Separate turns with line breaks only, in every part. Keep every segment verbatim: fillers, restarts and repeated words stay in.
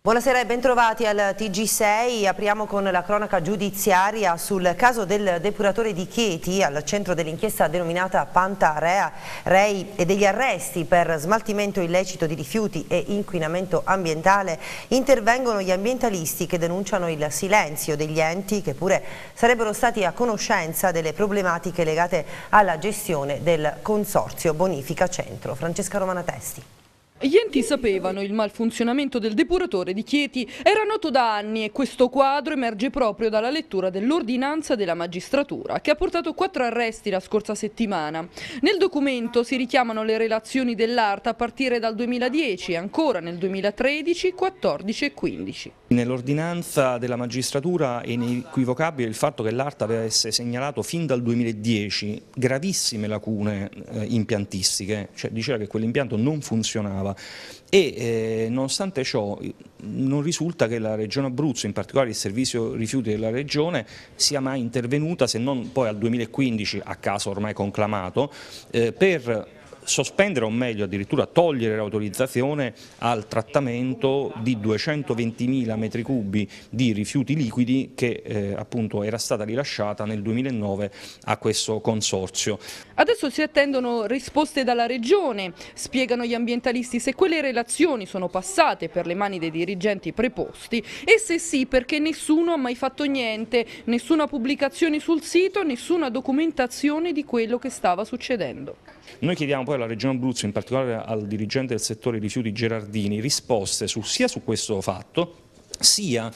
Buonasera e bentrovati al T G sei. Apriamo con la cronaca giudiziaria sul caso del depuratore di Chieti, al centro dell'inchiesta denominata Panta Rei e degli arresti per smaltimento illecito di rifiuti e inquinamento ambientale. Intervengono gli ambientalisti che denunciano il silenzio degli enti che pure sarebbero stati a conoscenza delle problematiche legate alla gestione del consorzio Bonifica Centro. Francesca Romana Testi.
Gli enti sapevano il malfunzionamento del depuratore di Chieti, era noto da anni e questo quadro emerge proprio dalla lettura dell'ordinanza della magistratura che ha portato quattro arresti la scorsa settimana. Nel documento si richiamano le relazioni dell'Arta a partire dal duemiladieci e ancora nel duemilatredici, quattordici e quindici.
Nell'ordinanza della magistratura è inequivocabile il fatto che l'Arta avesse segnalato fin dal duemiladieci gravissime lacune eh, impiantistiche, cioè diceva che quell'impianto non funzionava. E eh, nonostante ciò non risulta che la Regione Abruzzo, in particolare il servizio rifiuti della Regione, sia mai intervenuta, se non poi al duemilaquindici, a caso ormai conclamato, eh, per sospendere o meglio addirittura togliere l'autorizzazione al trattamento di duecentoventimila metri cubi di rifiuti liquidi che eh, appunto era stata rilasciata nel duemilanove a questo consorzio.
Adesso si attendono risposte dalla Regione, spiegano gli ambientalisti se quelle relazioni sono passate per le mani dei dirigenti preposti e se sì perché nessuno ha mai fatto niente, nessuna pubblicazione sul sito, nessuna documentazione di quello che stava succedendo.
Noi chiediamo poi alla Regione Abruzzo, in particolare al dirigente del settore rifiuti Gerardini, risposte su, sia su questo fatto sia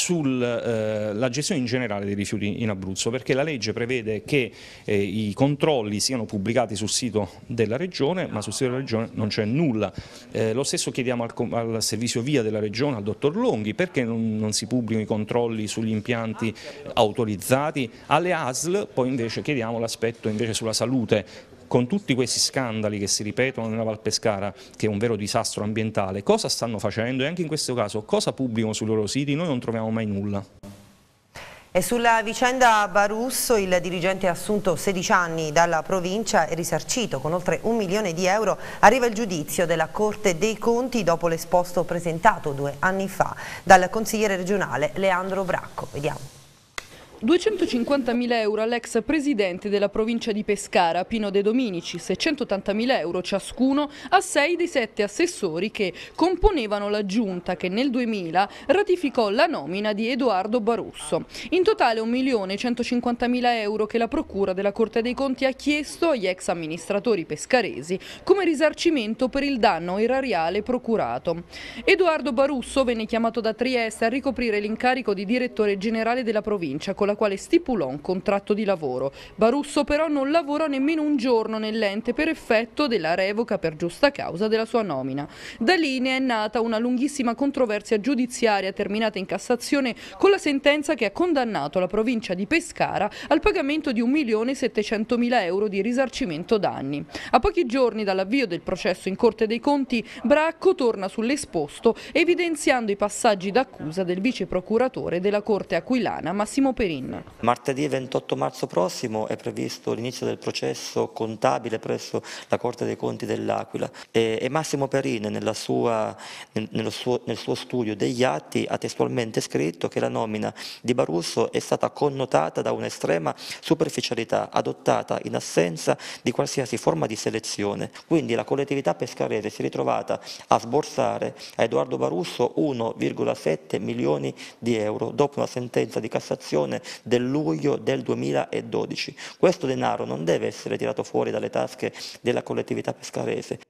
sulla eh, gestione in generale dei rifiuti in Abruzzo, perché la legge prevede che eh, i controlli siano pubblicati sul sito della Regione, ma sul sito della Regione non c'è nulla. Eh, lo stesso chiediamo al, al servizio via della Regione, al dottor Longhi, perché non, non si pubblicano i controlli sugli impianti autorizzati. Alle A S L poi invece chiediamo l'aspetto invece sulla salute. Con tutti questi scandali che si ripetono nella Val Pescara, che è un vero disastro ambientale, cosa stanno facendo e anche in questo caso cosa pubblicano sui loro siti? Noi non troviamo mai nulla.
E sulla vicenda Barusso il dirigente assunto sedici anni dalla provincia è risarcito con oltre un milione di euro. Arriva il giudizio della Corte dei Conti dopo l'esposto presentato due anni fa dal consigliere regionale Leandro Bracco. Vediamo.
duecentocinquantamila euro all'ex presidente della provincia di Pescara, Pino De Dominici, seicentottantamila euro ciascuno a sei dei sette assessori che componevano la giunta che nel duemila ratificò la nomina di Edoardo Barusso. In totale un milione centocinquantamila euro che la Procura della Corte dei Conti ha chiesto agli ex amministratori pescaresi come risarcimento per il danno erariale procurato. Edoardo Barusso venne chiamato da Trieste a ricoprire l'incarico di direttore generale della provincia con la quale stipulò un contratto di lavoro. Barusso però non lavora nemmeno un giorno nell'ente per effetto della revoca per giusta causa della sua nomina. Da lì ne è nata una lunghissima controversia giudiziaria terminata in Cassazione con la sentenza che ha condannato la provincia di Pescara al pagamento di un milione settecentomila euro di risarcimento danni. A pochi giorni dall'avvio del processo in Corte dei Conti, Bracco torna sull'esposto evidenziando i passaggi d'accusa del vice procuratore della Corte aquilana Massimo Perin.
Martedì ventotto marzo prossimo è previsto l'inizio del processo contabile presso la Corte dei Conti dell'Aquila e, e Massimo Perin nella sua, nel, nello suo, nel suo studio degli atti ha testualmente scritto che la nomina di Barusso è stata connotata da un'estrema superficialità adottata in assenza di qualsiasi forma di selezione. Quindi la collettività pescarese si è ritrovata a sborsare a Edoardo Barusso uno virgola sette milioni di euro dopo una sentenza di Cassazione del luglio del duemiladodici. Questo denaro non deve essere tirato fuori dalle tasche della collettività pescarese.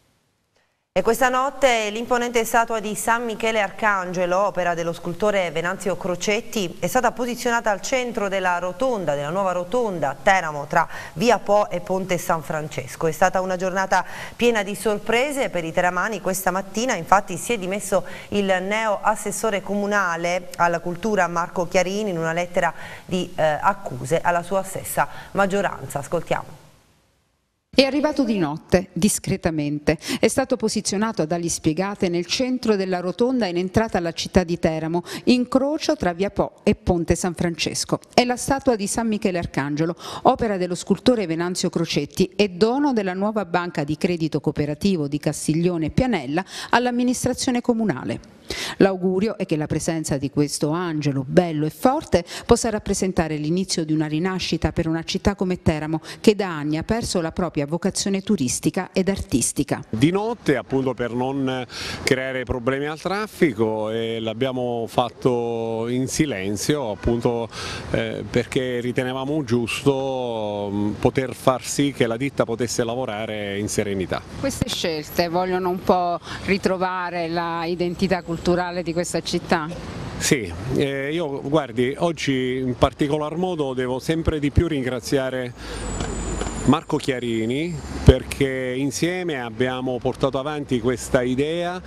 E questa notte l'imponente statua di San Michele Arcangelo, opera dello scultore Venanzio Crocetti, è stata posizionata al centro della rotonda, della nuova rotonda a Teramo tra Via Po e Ponte San Francesco. È stata una giornata piena di sorprese per i teramani. Questa mattina infatti si è dimesso il neo assessore comunale alla cultura Marco Chiarini in una lettera di eh, accuse alla sua stessa maggioranza. Ascoltiamo.
È arrivato di notte, discretamente. È stato posizionato ad ali spiegate nel centro della rotonda in entrata alla città di Teramo, incrocio tra Via Po e Ponte San Francesco. È la statua di San Michele Arcangelo, opera dello scultore Venanzio Crocetti e dono della nuova banca di credito cooperativo di Castiglione e Pianella all'amministrazione comunale. L'augurio è che la presenza di questo angelo bello e forte possa rappresentare l'inizio di una rinascita per una città come Teramo, che da anni ha perso la propria vocazione turistica ed artistica.
Di notte, appunto, per non creare problemi al traffico, e l'abbiamo fatto in silenzio, appunto eh, perché ritenevamo giusto mh, poter far sì che la ditta potesse lavorare in serenità.
Queste scelte vogliono un po' ritrovare la identità culturale di questa città?
Sì, eh, io guardi, oggi in particolar modo devo sempre di più ringraziare Marco Chiarini, perché insieme abbiamo portato avanti questa idea,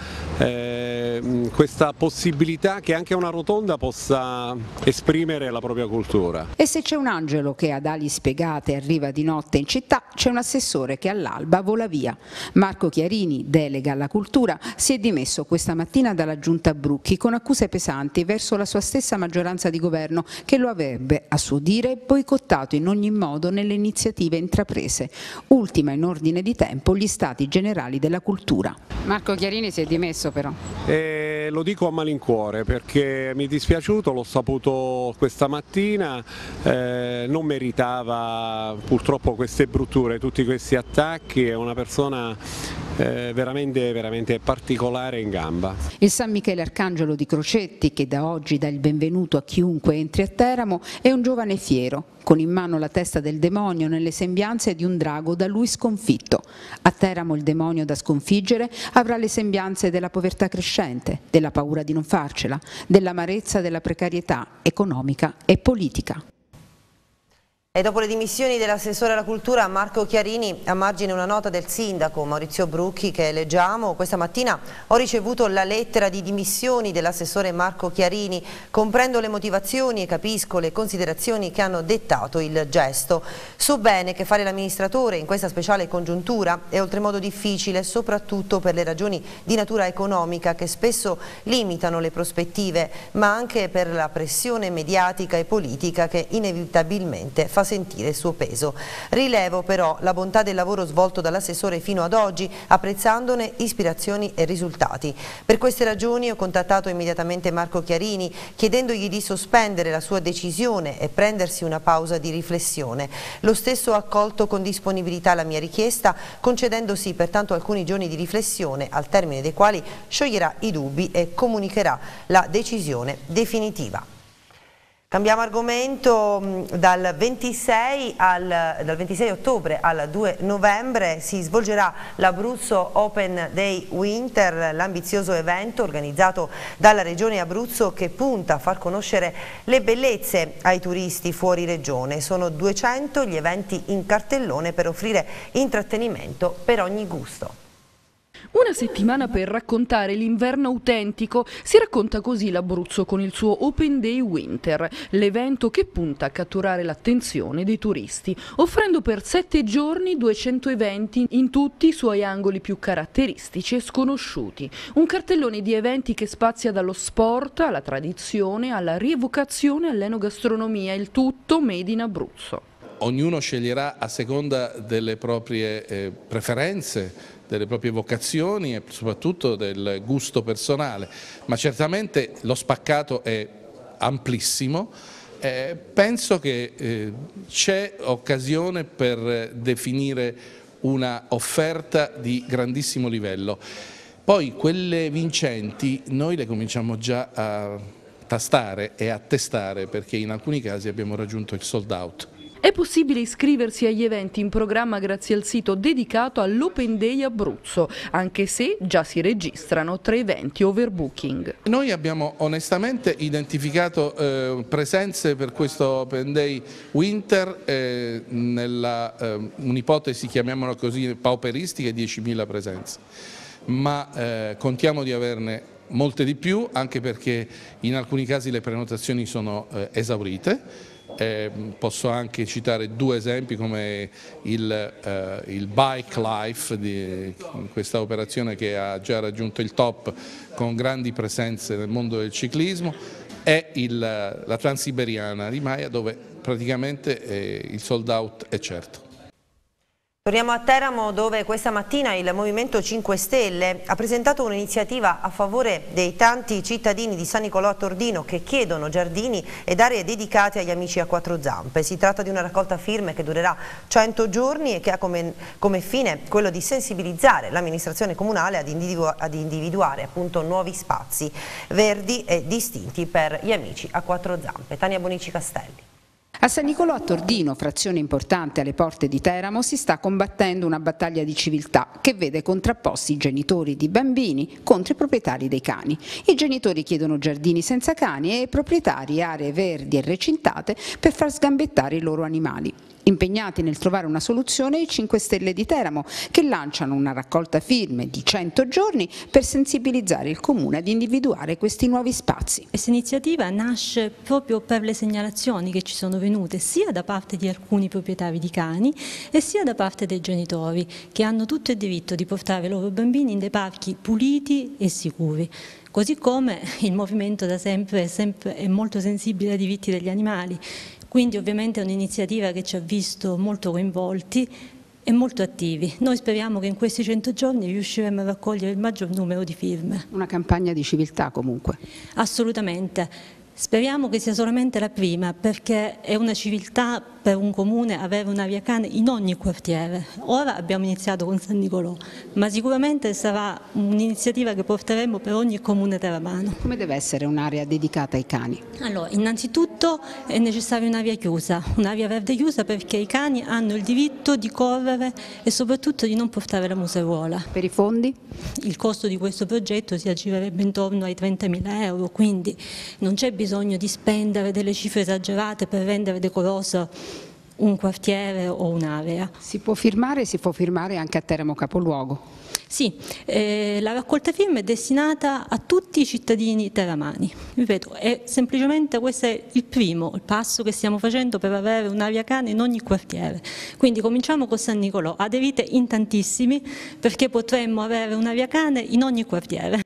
eh, questa possibilità che anche una rotonda possa esprimere la propria cultura.
E se c'è un angelo che ad ali spiegate arriva di notte in città, c'è un assessore che all'alba vola via. Marco Chiarini, delega alla cultura, si è dimesso questa mattina dalla giunta Brucchi con accuse pesanti verso la sua stessa maggioranza di governo, che lo avrebbe, a suo dire, boicottato in ogni modo nelle iniziative intraprese. Ultima in ordine di tempo gli stati generali della cultura.
Marco Chiarini si è dimesso però.
Eh, lo dico a malincuore perché mi è dispiaciuto, l'ho saputo questa mattina, eh, non meritava purtroppo queste brutture, tutti questi attacchi, è una persona eh, veramente, veramente particolare in gamba.
Il San Michele Arcangelo di Crocetti, che da oggi dà il benvenuto a chiunque entri a Teramo, è un giovane fiero, con in mano la testa del demonio nelle sembianze di un drago da lui sconfitto. A Teramo il demonio da sconfiggere avrà le sembianze della povertà crescente, della paura di non farcela, dell'amarezza della precarietà economica e politica.
E dopo le dimissioni dell'assessore alla cultura Marco Chiarini, a margine una nota del sindaco Maurizio Brucchi che leggiamo: questa mattina ho ricevuto la lettera di dimissioni dell'assessore Marco Chiarini, comprendo le motivazioni e capisco le considerazioni che hanno dettato il gesto. So bene che fare l'amministratore in questa speciale congiuntura è oltremodo difficile, soprattutto per le ragioni di natura economica che spesso limitano le prospettive, ma anche per la pressione mediatica e politica che inevitabilmente fa sentire il suo peso. Rilevo però la bontà del lavoro svolto dall'assessore fino ad oggi, apprezzandone ispirazioni e risultati. Per queste ragioni ho contattato immediatamente Marco Chiarini chiedendogli di sospendere la sua decisione e prendersi una pausa di riflessione. Lo stesso ha accolto con disponibilità la mia richiesta, concedendosi pertanto alcuni giorni di riflessione, al termine dei quali scioglierà i dubbi e comunicherà la decisione definitiva. Cambiamo argomento. Dal ventisei, al, dal ventisei ottobre al due novembre si svolgerà l'Abruzzo Open Day Winter, l'ambizioso evento organizzato dalla Regione Abruzzo che punta a far conoscere le bellezze ai turisti fuori regione. Sono duecento gli eventi in cartellone per offrire intrattenimento per ogni gusto.
Una settimana per raccontare l'inverno autentico, si racconta così l'Abruzzo con il suo Open Day Winter, l'evento che punta a catturare l'attenzione dei turisti, offrendo per sette giorni duecento eventi in tutti i suoi angoli più caratteristici e sconosciuti. Un cartellone di eventi che spazia dallo sport alla tradizione, alla rievocazione, all'enogastronomia, il tutto made in Abruzzo.
Ognuno sceglierà a seconda delle proprie eh, preferenze, delle proprie vocazioni e soprattutto del gusto personale, ma certamente lo spaccato è amplissimo. Eh, penso che eh, c'è occasione per definire una offerta di grandissimo livello. Poi quelle vincenti noi le cominciamo già a tastare e a testare, perché in alcuni casi abbiamo raggiunto il sold out.
È possibile iscriversi agli eventi in programma grazie al sito dedicato all'Open Day Abruzzo, anche se già si registrano tre eventi overbooking.
Noi abbiamo onestamente identificato eh, presenze per questo Open Day Winter eh, nella eh, un'ipotesi, chiamiamola così, pauperistica, diecimila presenze, ma eh, contiamo di averne molte di più, anche perché in alcuni casi le prenotazioni sono eh, esaurite. Eh, posso anche citare due esempi come il, eh, il Bike Life, di questa operazione che ha già raggiunto il top con grandi presenze nel mondo del ciclismo, e il, la Transiberiana di Maia, dove praticamente eh, il sold out è certo.
Torniamo a Teramo, dove questa mattina il Movimento cinque Stelle ha presentato un'iniziativa a favore dei tanti cittadini di San Nicolò a Tordino che chiedono giardini ed aree dedicate agli amici a quattro zampe. Si tratta di una raccolta firme che durerà cento giorni e che ha come, come fine quello di sensibilizzare l'amministrazione comunale ad, individu ad individuare appunto nuovi spazi verdi e distinti per gli amici a quattro zampe. Tania Bonici Castelli.
A San Nicolò a Tordino, frazione importante alle porte di Teramo, si sta combattendo una battaglia di civiltà che vede contrapposti i genitori di bambini contro i proprietari dei cani. I genitori chiedono giardini senza cani e i proprietari aree verdi e recintate per far sgambettare i loro animali. Impegnati nel trovare una soluzione i cinque Stelle di Teramo, che lanciano una raccolta firme di cento giorni per sensibilizzare il Comune ad individuare questi nuovi spazi.
Questa iniziativa nasce proprio per le segnalazioni che ci sono venute sia da parte di alcuni proprietari di cani e sia da parte dei genitori, che hanno tutto il diritto di portare i loro bambini in dei parchi puliti e sicuri. Così come il movimento da sempre è, sempre, è molto sensibile ai diritti degli animali. Quindi ovviamente è un'iniziativa che ci ha visto molto coinvolti e molto attivi. Noi speriamo che in questi cento giorni riusciremo a raccogliere il maggior numero di firme.
Una campagna di civiltà comunque.
Assolutamente. Speriamo che sia solamente la prima, perché è una civiltà per un comune avere un'area cane in ogni quartiere. Ora abbiamo iniziato con San Nicolò, ma sicuramente sarà un'iniziativa che porteremo per ogni comune teramano.
Come deve essere un'area dedicata ai cani?
Allora, innanzitutto è necessaria un'area chiusa, un'area verde chiusa, perché i cani hanno il diritto di correre e soprattutto di non portare la museruola.
Per i fondi?
Il costo di questo progetto si aggirerebbe intorno ai trentamila euro, quindi non c'è bisogno di spendere delle cifre esagerate per rendere decoroso un quartiere o un'area.
Si può firmare, si può firmare anche a Teramo capoluogo?
Sì, eh, la raccolta firme è destinata a tutti i cittadini teramani. Ripeto, è semplicemente questo è il primo il passo che stiamo facendo per avere un'area cane in ogni quartiere. Quindi cominciamo con San Nicolò, aderite in tantissimi perché potremmo avere un'area cane in ogni quartiere.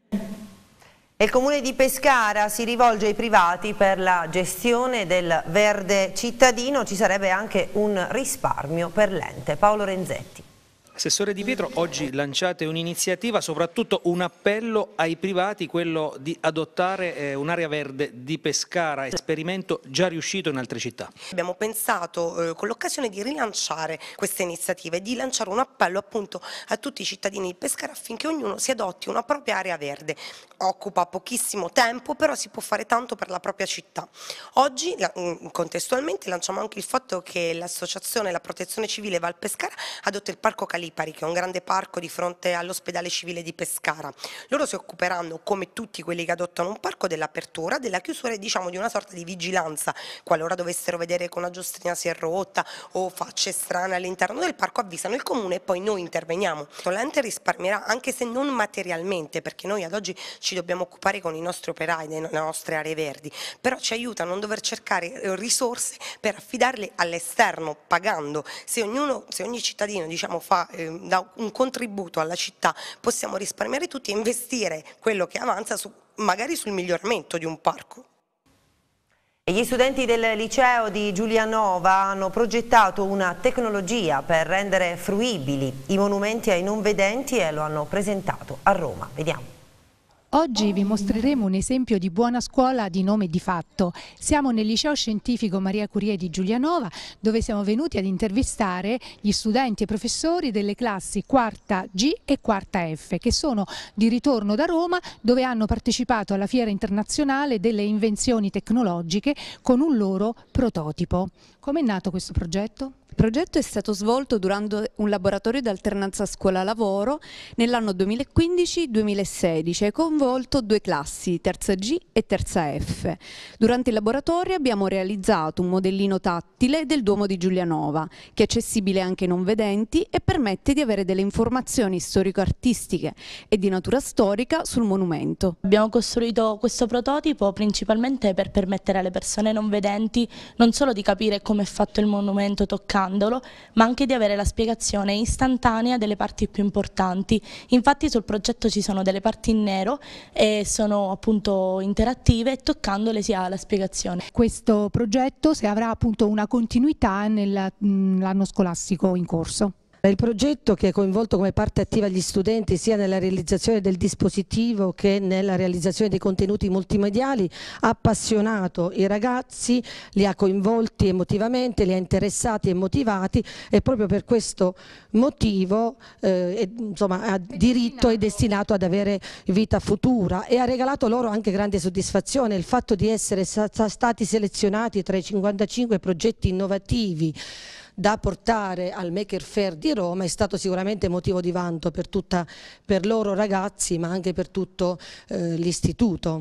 Il Comune di Pescara si rivolge ai privati per la gestione del verde cittadino, ci sarebbe anche un risparmio per l'ente. Paolo Renzetti.
Assessore Di Pietro, oggi lanciate un'iniziativa, soprattutto un appello ai privati, quello di adottare eh, un'area verde di Pescara, esperimento già riuscito in altre città.
Abbiamo pensato eh, con l'occasione di rilanciare questa iniziativa e di lanciare un appello appunto a tutti i cittadini di Pescara affinché ognuno si adotti una propria area verde. Occupa pochissimo tempo, però si può fare tanto per la propria città. Oggi la, contestualmente lanciamo anche il fatto che l'associazione La Protezione Civile Val Pescara adotta il Parco Calipari, che è un grande parco di fronte all'ospedale civile di Pescara. Loro si occuperanno, come tutti quelli che adottano un parco, dell'apertura, della chiusura e diciamo di una sorta di vigilanza. Qualora dovessero vedere che una giostrina si è rotta o facce strane all'interno del parco, avvisano il comune e poi noi interveniamo. L'ente risparmierà, anche se non materialmente, perché noi ad oggi ci dobbiamo occupare con i nostri operai delle nostre aree verdi, però ci aiuta a non dover cercare risorse per affidarle all'esterno, pagando. Se ognuno, se ogni cittadino diciamo fa eh, da un contributo alla città, possiamo risparmiare tutti e investire quello che avanza su, magari sul miglioramento di un parco.
E gli studenti del liceo di Giulianova hanno progettato una tecnologia per rendere fruibili i monumenti ai non vedenti e lo hanno presentato a Roma. Vediamo.
Oggi vi mostreremo un esempio di buona scuola di nome di fatto. Siamo nel liceo scientifico Maria Curie di Giulianova, dove siamo venuti ad intervistare gli studenti e professori delle classi quarta G e quarta F, che sono di ritorno da Roma, dove hanno partecipato alla Fiera Internazionale delle Invenzioni Tecnologiche con un loro prototipo. Come è nato questo progetto?
Il progetto è stato svolto durante un laboratorio di alternanza scuola-lavoro nell'anno duemilaquindici duemilasedici e ha coinvolto due classi, terza G e terza F. Durante il laboratorio abbiamo realizzato un modellino tattile del Duomo di Giulianova, che è accessibile anche ai non vedenti e permette di avere delle informazioni storico-artistiche e di natura storica sul monumento.
Abbiamo costruito questo prototipo principalmente per permettere alle persone non vedenti non solo di capire come è fatto il monumento toccandolo, ma anche di avere la spiegazione istantanea delle parti più importanti. Infatti sul progetto ci sono delle parti in nero e sono appunto interattive e toccandole si ha la spiegazione.
Questo progetto se avrà appunto una continuità nell'anno scolastico in corso.
Il progetto, che ha coinvolto come parte attiva gli studenti sia nella realizzazione del dispositivo che nella realizzazione dei contenuti multimediali, ha appassionato i ragazzi, li ha coinvolti emotivamente, li ha interessati e motivati, e proprio per questo motivo eh, insomma, ha diritto e destinato ad avere vita futura, e ha regalato loro anche grande soddisfazione il fatto di essere stati selezionati tra i cinquantacinque progetti innovativi da portare al Maker Faire di Roma. È stato sicuramente motivo di vanto per, tutta, per loro ragazzi, ma anche per tutto eh, l'istituto.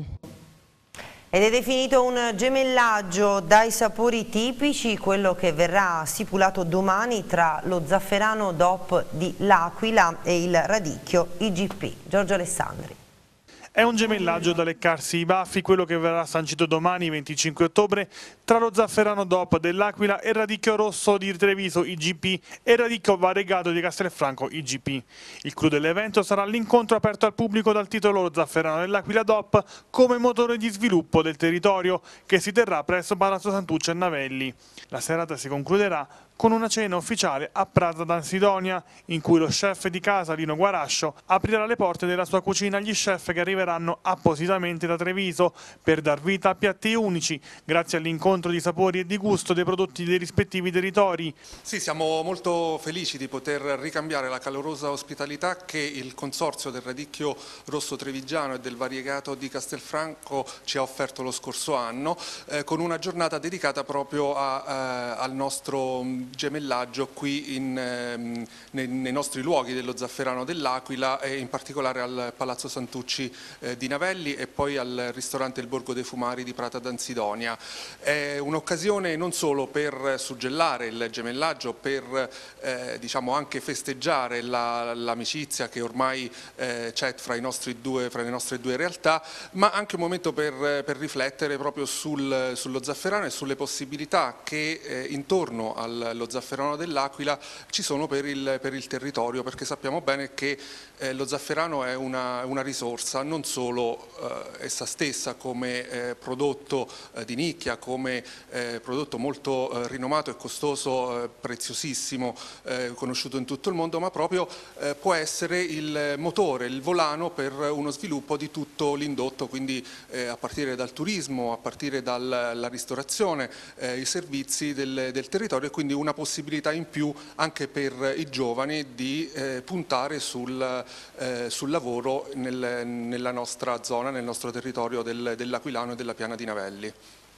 Ed è definito un gemellaggio dai sapori tipici quello che verrà stipulato domani tra lo zafferano D O P di L'Aquila e il radicchio I G P. Giorgio Alessandri.
È un gemellaggio da leccarsi i baffi quello che verrà sancito domani, venticinque ottobre, tra lo zafferano D O P dell'Aquila e il radicchio rosso di Treviso I G P e il radicchio variegato di Castelfranco I G P. Il clou dell'evento sarà l'incontro aperto al pubblico dal titolo Lo zafferano dell'Aquila D O P come motore di sviluppo del territorio, che si terrà presso Palazzo Santucci a Navelli. La serata si concluderà con una cena ufficiale a Praza d'Ansidonia, in cui lo chef di casa Lino Guarascio aprirà le porte della sua cucina agli chef che arriveranno appositamente da Treviso per dar vita a piatti unici, grazie all'incontro di sapori e di gusto dei prodotti dei rispettivi territori.
Sì, siamo molto felici di poter ricambiare la calorosa ospitalità che il consorzio del radicchio rosso trevigiano e del variegato di Castelfranco ci ha offerto lo scorso anno, eh, con una giornata dedicata proprio a, eh, al nostro gemellaggio qui in, ehm, nei, nei nostri luoghi dello zafferano dell'Aquila, e in particolare al Palazzo Santucci eh, di Navelli e poi al ristorante Il Borgo dei Fumari di Prata d'Ansidonia. È un'occasione non solo per suggellare il gemellaggio, per eh, diciamo anche festeggiare l'amicizia che ormai eh, c'è fra, i nostri due, fra le nostre due realtà, ma anche un momento per, per riflettere proprio sul, sullo zafferano e sulle possibilità che eh, intorno al lo zafferano dell'Aquila ci sono per il, per il territorio, perché sappiamo bene che eh, lo zafferano è una, una risorsa non solo eh, essa stessa come eh, prodotto eh, di nicchia, come eh, prodotto molto eh, rinomato e costoso, eh, preziosissimo, eh, conosciuto in tutto il mondo, ma proprio eh, può essere il motore, il volano per uno sviluppo di tutto l'indotto, quindi eh, a partire dal turismo, a partire dalla ristorazione, eh, i servizi del, del territorio, e quindi una possibilità in più anche per i giovani di eh, puntare sul, eh, sul lavoro nel, nella nostra zona, nel nostro territorio del, dell'Aquilano e della Piana di Navelli.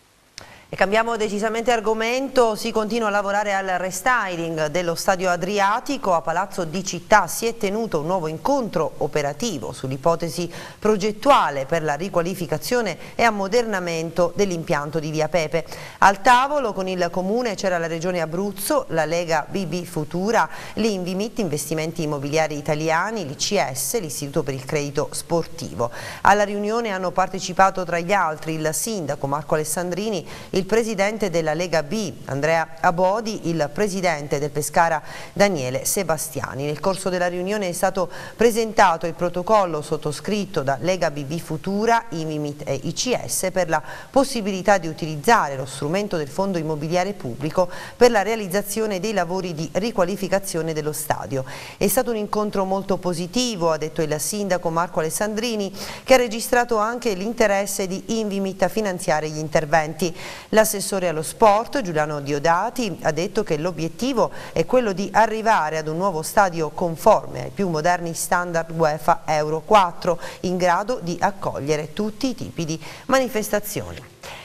E cambiamo decisamente argomento, si continua a lavorare al restyling dello Stadio Adriatico. A Palazzo di Città si è tenuto un nuovo incontro operativo sull'ipotesi progettuale per la riqualificazione e ammodernamento dell'impianto di Via Pepe. Al tavolo con il Comune c'era la Regione Abruzzo, la Lega B B Futura, l'Invimit, Investimenti Immobiliari Italiani, l'I C S, l'Istituto per il Credito Sportivo. Alla riunione hanno partecipato tra gli altri il sindaco Marco Alessandrini, il presidente della Lega B Andrea Abodi, il presidente del Pescara Daniele Sebastiani. Nel corso della riunione è stato presentato il protocollo sottoscritto da Lega B B Futura, Invimit e I C S per la possibilità di utilizzare lo strumento del Fondo Immobiliare Pubblico per la realizzazione dei lavori di riqualificazione dello stadio. È stato un incontro molto positivo, ha detto il sindaco Marco Alessandrini, che ha registrato anche l'interesse di Invimit a finanziare gli interventi. L'assessore allo sport Giuliano Diodati ha detto che l'obiettivo è quello di arrivare ad un nuovo stadio conforme ai più moderni standard UEFA Euro quattro, in grado di accogliere tutti i tipi di manifestazioni.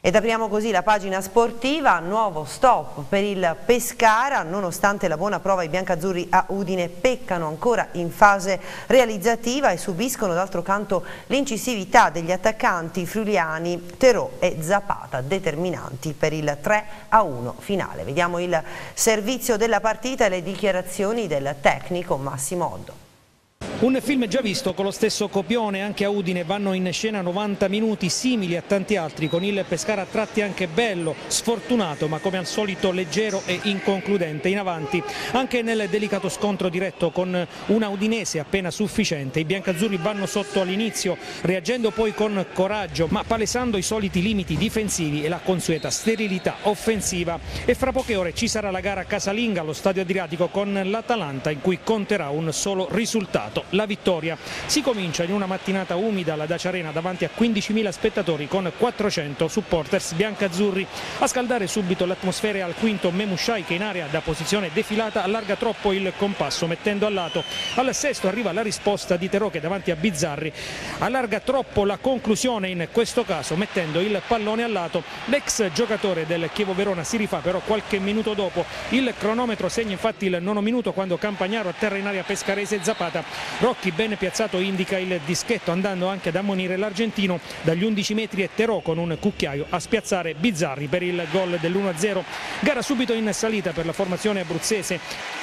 Ed apriamo così la pagina sportiva, nuovo stop per il Pescara, nonostante la buona prova i biancazzurri a Udine peccano ancora in fase realizzativa e subiscono d'altro canto l'incisività degli attaccanti friuliani Terò e Zapata, determinanti per il tre a uno finale. Vediamo il servizio della partita e le dichiarazioni del tecnico Massimo Oddo.
Un film già visto con lo stesso copione, anche a Udine vanno in scena novanta minuti simili a tanti altri, con il Pescara a tratti anche bello, sfortunato ma come al solito leggero e inconcludente in avanti. Anche nel delicato scontro diretto con una Udinese appena sufficiente, i biancazzurri vanno sotto all'inizio, reagendo poi con coraggio ma palesando i soliti limiti difensivi e la consueta sterilità offensiva. E fra poche ore ci sarà la gara casalinga allo Stadio Adriatico con l'Atalanta, in cui conterà un solo risultato: la vittoria. Si comincia in una mattinata umida alla Dacia Arena davanti a quindicimila spettatori con quattrocento supporters biancazzurri. A scaldare subito l'atmosfera è al quinto Memushai, che in area da posizione defilata allarga troppo il compasso mettendo a lato. Al sesto arriva la risposta di Terò, che davanti a Bizzarri allarga troppo la conclusione, in questo caso mettendo il pallone a lato. L'ex giocatore del Chievo Verona si rifà però qualche minuto dopo. Il cronometro segna infatti il nono minuto, quando Campagnaro atterra in area pescarese. Zapata Rocchi, ben piazzato, indica il dischetto, andando anche ad ammonire l'argentino dagli undici metri, e Terò con un cucchiaio a spiazzare Bizzarri per il gol dell'uno a zero. Gara subito in salita per la formazione abruzzese.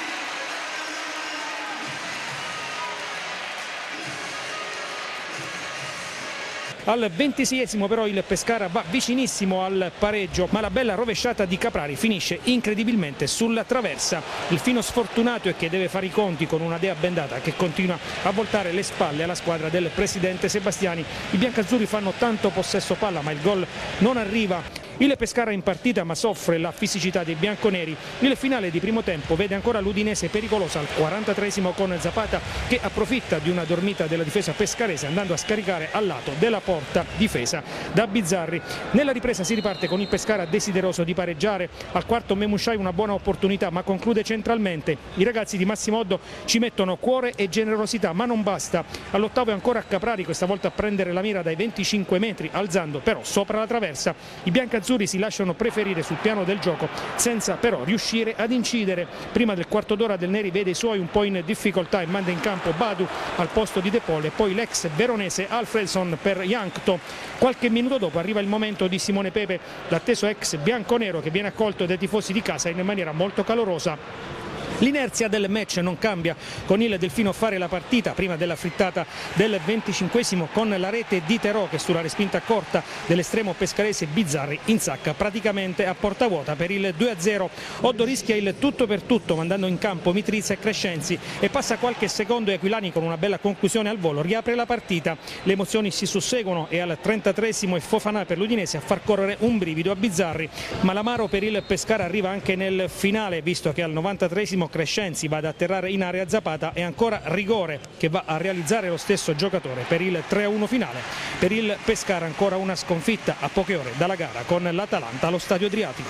Al ventiseiesimo però il Pescara va vicinissimo al pareggio, ma la bella rovesciata di Caprari finisce incredibilmente sulla traversa. Il fino sfortunato è che deve fare i conti con una dea bendata che continua a voltare le spalle alla squadra del presidente Sebastiani. I biancazzurri fanno tanto possesso palla, ma il gol non arriva. Il Pescara in partita, ma soffre la fisicità dei bianconeri. Il finale di primo tempo vede ancora l'Udinese pericolosa al quarantatreesimo, con Zapata che approfitta di una dormita della difesa pescarese, andando a scaricare al lato della porta difesa da Bizzarri. Nella ripresa si riparte con il Pescara desideroso di pareggiare. Al quarto Memushai una buona opportunità, ma conclude centralmente. I ragazzi di Massimo Oddo ci mettono cuore e generosità, ma non basta. All'ottavo è ancora Caprari, questa volta a prendere la mira dai venticinque metri, alzando però sopra la traversa. I biancazzurri si lasciano preferire sul piano del gioco, senza però riuscire ad incidere. Prima del quarto d'ora del Neri vede i suoi un po' in difficoltà e manda in campo Badu al posto di De Paul, e poi l'ex veronese Alfredson per Jankto. Qualche minuto dopo arriva il momento di Simone Pepe, l'atteso ex bianconero, che viene accolto dai tifosi di casa in maniera molto calorosa. L'inerzia del match non cambia, con il Delfino fare la partita prima della frittata del venticinquesimo, con la rete di Terò che sulla respinta corta dell'estremo pescarese Bizzarri insacca praticamente a porta vuota per il due a zero. Oddo rischia il tutto per tutto mandando in campo Mitrizza e Crescenzi, e passa qualche secondo e Aquilani con una bella conclusione al volo riapre la partita. Le emozioni si susseguono e al trentatreesimo è Fofanà per l'Udinese a far correre un brivido a Bizzarri, ma l'amaro per il Pescara arriva anche nel finale, visto che al novantatreesimo Crescenzi va ad atterrare in area Zapata, e ancora rigore che va a realizzare lo stesso giocatore per il tre a uno finale. Per il Pescara ancora una sconfitta a poche ore dalla gara con l'Atalanta allo Stadio Adriatico.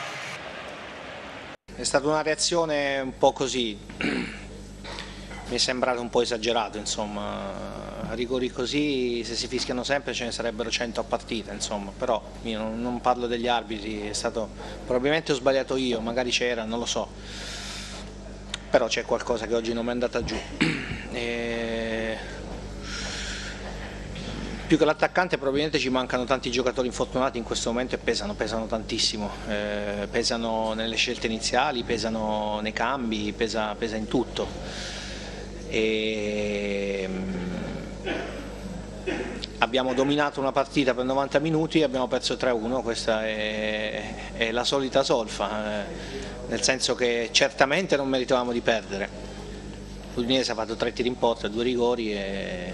È stata una reazione un po' così, mi è sembrato un po' esagerato, insomma, a rigori così se si fischiano sempre ce ne sarebbero cento a partita, insomma, però io non, non parlo degli arbitri, è stato, probabilmente ho sbagliato io, magari c'era, non lo so. Però c'è qualcosa che oggi non mi è andata giù. E... più che l'attaccante probabilmente ci mancano tanti giocatori infortunati in questo momento, e pesano, pesano tantissimo, eh, pesano nelle scelte iniziali, pesano nei cambi, pesa, pesa in tutto. E... abbiamo dominato una partita per novanta minuti e abbiamo perso tre a uno, questa è, è la solita solfa, eh, nel senso che certamente non meritavamo di perdere. L'Udinese ha fatto tre tiri in porta, due rigori e,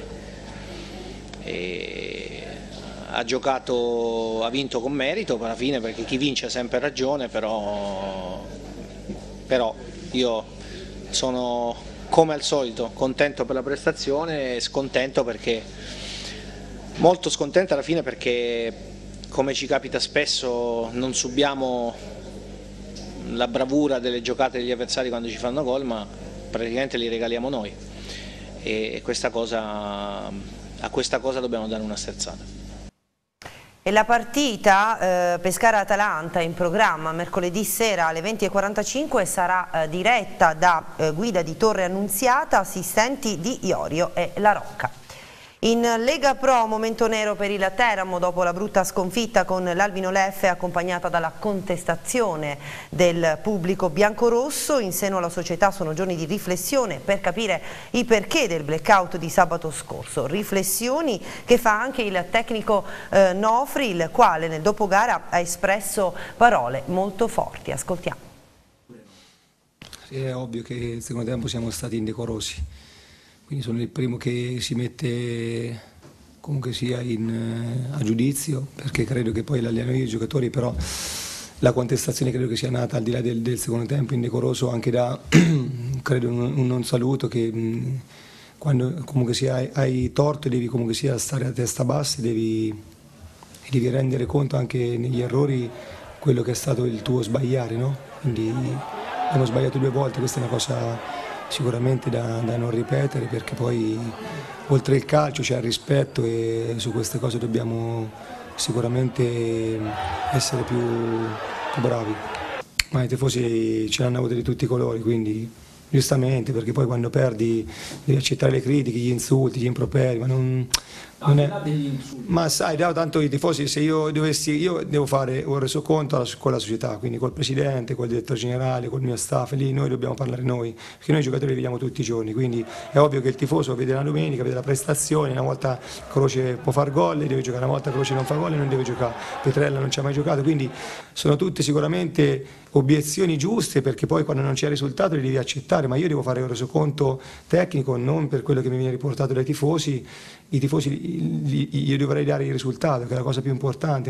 e ha giocato, ha vinto con merito alla fine, perché chi vince ha sempre ragione, però, però io sono come al solito contento per la prestazione e scontento perché, molto scontento alla fine perché, come ci capita spesso, non subiamo la bravura delle giocate degli avversari quando ci fanno gol, ma praticamente li regaliamo noi, e questa cosa, a questa cosa dobbiamo dare una sterzata.
E la partita eh, Pescara-Atalanta in programma mercoledì sera alle venti e quarantacinque sarà eh, diretta da eh, guida di Torre Annunziata, assistenti di Iorio e La Rocca. In Lega Pro momento nero per il Teramo dopo la brutta sconfitta con l'Albino Leffe accompagnata dalla contestazione del pubblico biancorosso. In seno alla società sono giorni di riflessione per capire i perché del blackout di sabato scorso. Riflessioni che fa anche il tecnico eh, Nofri, il quale nel dopogara ha espresso parole molto forti. Ascoltiamo.
Sì, è ovvio che il secondo tempo siamo stati indecorosi. Quindi sono il primo che si mette comunque sia in, a giudizio, perché credo che poi l'allenano io i giocatori, però la contestazione credo che sia nata al di là del, del secondo tempo indecoroso anche da credo un, un non saluto che mh, quando comunque sia hai, hai torto devi comunque sia stare a testa bassa e devi, devi rendere conto anche negli errori quello che è stato il tuo sbagliare, no? Quindi abbiamo sbagliato due volte, questa è una cosa sicuramente da, da non ripetere, perché poi oltre il calcio c'è il rispetto e su queste cose dobbiamo sicuramente essere più, più bravi. Ma i tifosi ce l'hanno avuto di tutti i colori, quindi giustamente, perché poi quando perdi devi accettare le critiche, gli insulti, gli improperi, ma non, non è... Ma sai, tanto i tifosi, se io dovessi, io devo fare un resoconto con la società, quindi col presidente, col direttore generale, col mio staff, lì noi dobbiamo parlare noi, perché noi i giocatori li vediamo tutti i giorni, quindi è ovvio che il tifoso vede la domenica, vede la prestazione, una volta Croce può far gol e deve giocare, una volta Croce non fa gol e non deve giocare, Petrella non ci ha mai giocato, quindi sono tutte sicuramente obiezioni giuste, perché poi quando non c'è risultato li devi accettare, ma io devo fare un resoconto tecnico non per quello che mi viene riportato dai tifosi, i tifosi io dovrei dare il risultato, che è la cosa più importante.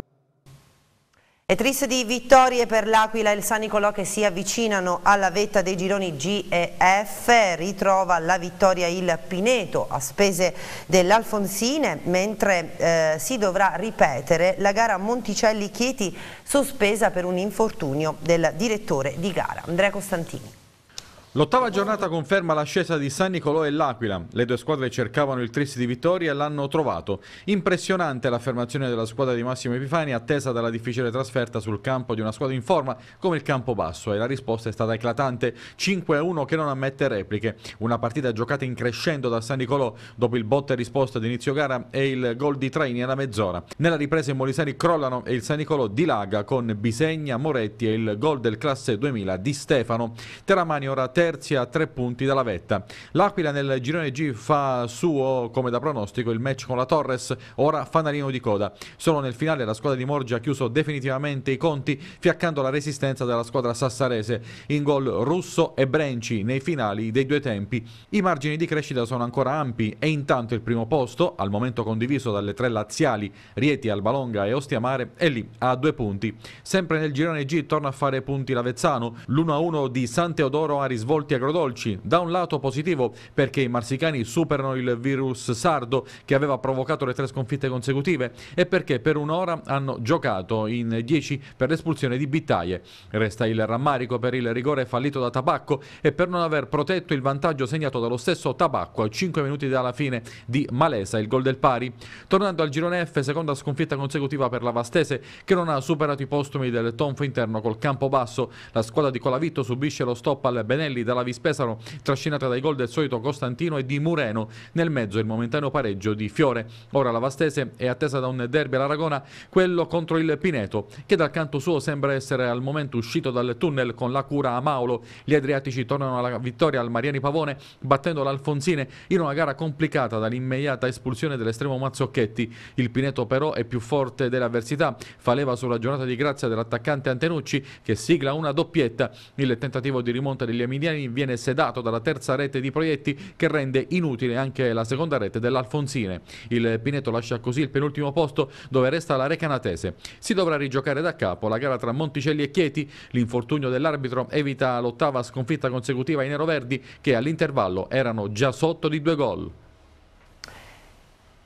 È triste di vittorie per l'Aquila e il San Nicolò che si avvicinano alla vetta dei gironi G e F. Ritrova la vittoria il Pineto a spese dell'Alfonsine, mentre eh, si dovrà ripetere la gara Monticelli-Chieti sospesa per un infortunio del direttore di gara. Andrea Costantini.
L'ottava giornata conferma l'ascesa di San Nicolò e l'Aquila. Le due squadre cercavano il tris di vittoria e l'hanno trovato. Impressionante l'affermazione della squadra di Massimo Epifani, attesa dalla difficile trasferta sul campo di una squadra in forma come il Campobasso, e la risposta è stata eclatante, cinque a uno che non ammette repliche. Una partita giocata in crescendo da San Nicolò dopo il botta e risposta di inizio gara e il gol di Traini alla mezz'ora. Nella ripresa i molisani crollano e il San Nicolò dilaga con Bisegna, Moretti e il gol del classe duemila di Stefano. Teramani ora terzi a tre punti dalla vetta. L'Aquila nel girone G fa suo, come da pronostico, il match con la Torres, ora fanalino di coda. Solo nel finale la squadra di Morgia ha chiuso definitivamente i conti, fiaccando la resistenza della squadra sassarese. In gol Russo e Brenci nei finali dei due tempi. I margini di crescita sono ancora ampi e intanto il primo posto, al momento condiviso dalle tre laziali, Rieti, Albalonga e Ostiamare, è lì a due punti. Sempre nel girone G torna a fare punti l'Avezzano, l'uno a uno di San Teodoro ha risvolti agrodolci. Da un lato positivo perché i marsicani superano il virus sardo che aveva provocato le tre sconfitte consecutive, e perché per un'ora hanno giocato in dieci per l'espulsione di Bittaie. Resta il rammarico per il rigore fallito da Tabacco e per non aver protetto il vantaggio segnato dallo stesso Tabacco a cinque minuti dalla fine di Malesa, il gol del pari. Tornando al girone F, seconda sconfitta consecutiva per la Vastese, che non ha superato i postumi del tonfo interno col Campobasso. La squadra di Colavitto subisce lo stop al Benelli dalla Vispesaro, trascinata dai gol del solito Costantino e di Mureno. Nel mezzo il momentaneo pareggio di Fiore. Ora la Vastese è attesa da un derby all'Aragona, quello contro il Pineto, che dal canto suo sembra essere al momento uscito dal tunnel con la cura a Maulo. Gli adriatici tornano alla vittoria al Mariani Pavone, battendo l'Alfonsine in una gara complicata dall'immediata espulsione dell'estremo Mazzocchetti. Il Pineto però è più forte delle avversità, fa leva sulla giornata di grazia dell'attaccante Antenucci, che sigla una doppietta. Il tentativo di rimonta degli emiliani viene sedato dalla terza rete di Proietti, che rende inutile anche la seconda rete dell'Alfonsine. Il Pineto lascia così il penultimo posto, dove resta la Recanatese. Si dovrà rigiocare da capo la gara tra Monticelli e Chieti. L'infortunio dell'arbitro evita l'ottava sconfitta consecutiva ai neroverdi, che all'intervallo erano già sotto di due gol.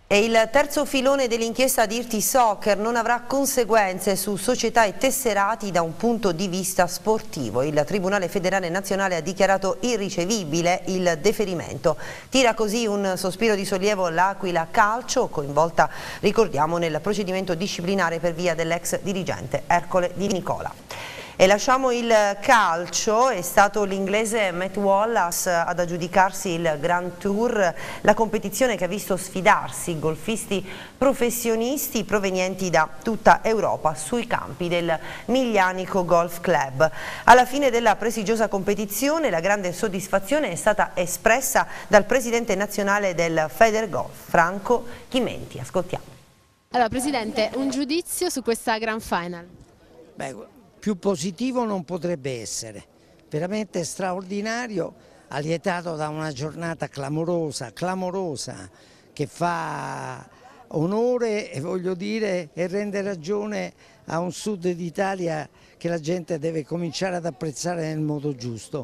E il terzo filone dell'inchiesta Dirty Soccer non avrà conseguenze su società e tesserati da un punto di vista sportivo. Il Tribunale Federale Nazionale ha dichiarato irricevibile il deferimento. Tira così un sospiro di sollievo l'Aquila Calcio, coinvolta, ricordiamo, nel procedimento disciplinare per via dell'ex dirigente Ercole Di Nicola. E lasciamo il calcio, è stato l'inglese Matt Wallace ad aggiudicarsi il Grand Tour, la competizione che ha visto sfidarsi golfisti professionisti provenienti da tutta Europa sui campi del Miglianico Golf Club. Alla fine della prestigiosa competizione la grande soddisfazione è stata espressa dal presidente nazionale del Federgolf, Franco Chimenti. Ascoltiamo.
Allora Presidente, un giudizio su questa Grand Final?
Beh, più positivo non potrebbe essere, veramente straordinario, allietato da una giornata clamorosa, clamorosa, che fa onore e voglio dire e rende ragione a un sud d'Italia che la gente deve cominciare ad apprezzare nel modo giusto.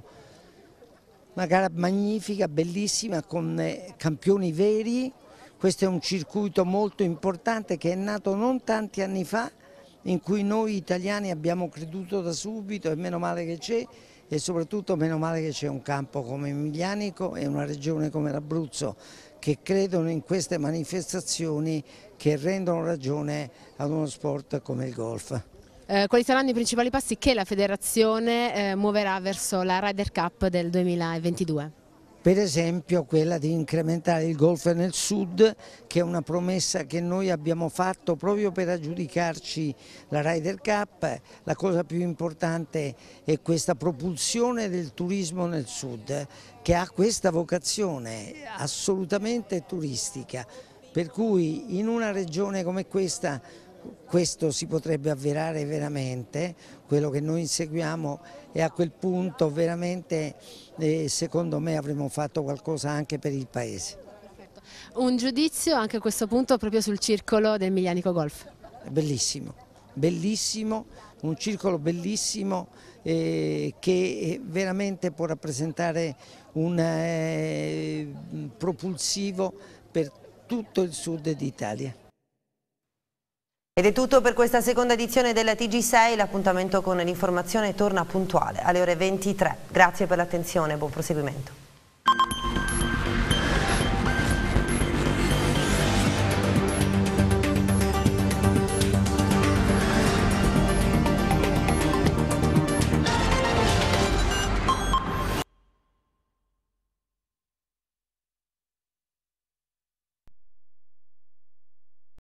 Una gara magnifica, bellissima, con campioni veri. Questo è un circuito molto importante che è nato non tanti anni fa, in cui noi italiani abbiamo creduto da subito e meno male che c'è, e soprattutto meno male che c'è un campo come Miglianico e una regione come l'Abruzzo che credono in queste manifestazioni che rendono ragione ad uno sport come il golf.
Eh, quali saranno i principali passi che la federazione eh, muoverà verso la Ryder Cup del duemilaventidue?
Per esempio quella di incrementare il golf nel sud, che è una promessa che noi abbiamo fatto proprio per aggiudicarci la Ryder Cup. La cosa più importante è questa propulsione del turismo nel sud, che ha questa vocazione assolutamente turistica, per cui in una regione come questa questo si potrebbe avverare veramente, quello che noi inseguiamo, e a quel punto veramente eh, secondo me avremo fatto qualcosa anche per il Paese.
Perfetto. Un giudizio anche a questo punto proprio sul circolo del Miglianico Golf?
Bellissimo, bellissimo, un circolo bellissimo eh, che veramente può rappresentare un eh, propulsivo per tutto il sud d'Italia.
Ed è tutto per questa seconda edizione della T G sei, l'appuntamento con l'informazione torna puntuale alle ore ventitré. Grazie per l'attenzione e buon proseguimento.